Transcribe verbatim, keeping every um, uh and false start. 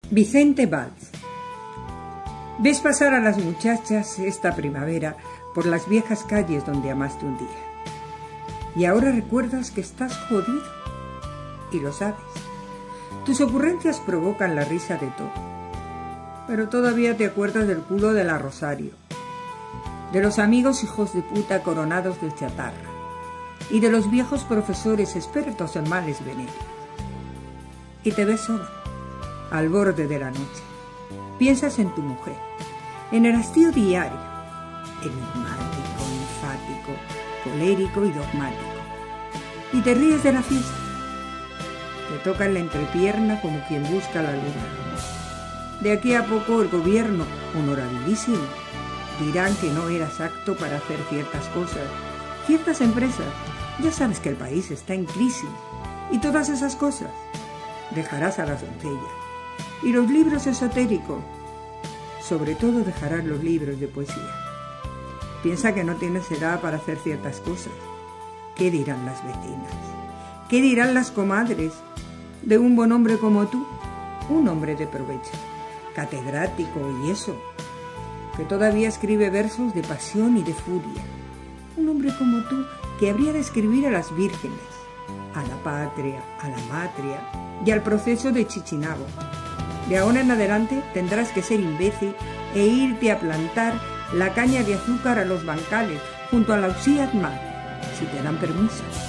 Vicente Valls. Ves pasar a las muchachas esta primavera por las viejas calles donde amaste un día. Y ahora recuerdas que estás jodido. Y lo sabes. Tus ocurrencias provocan la risa de todo. Pero todavía te acuerdas del culo de la Rosario, de los amigos hijos de puta coronados de chatarra y de los viejos profesores expertos en males venéreos. Y te ves solo, al borde de la noche. Piensas en tu mujer, en el hastío diario, enigmático, enfático, colérico y dogmático. Y te ríes de la fiesta. Te toca en la entrepierna como quien busca la luna. De aquí a poco el gobierno, honorabilísimo, dirán que no eras apto para hacer ciertas cosas, ciertas empresas. Ya sabes que el país está en crisis y todas esas cosas. Dejarás a las doncellas y los libros esotéricos. Sobre todo dejarás los libros de poesía. Piensa que no tienes edad para hacer ciertas cosas. ¿Qué dirán las vecinas? ¿Qué dirán las comadres de un buen hombre como tú? Un hombre de provecho, catedrático y eso, que todavía escribe versos de pasión y de furia. Un hombre como tú que habría de escribir a las vírgenes, a la patria, a la matria y al proceso de Chichinabo. De ahora en adelante tendrás que ser imbécil e irte a plantar la caña de azúcar a los bancales junto a la Usiat Mar, si te dan permiso.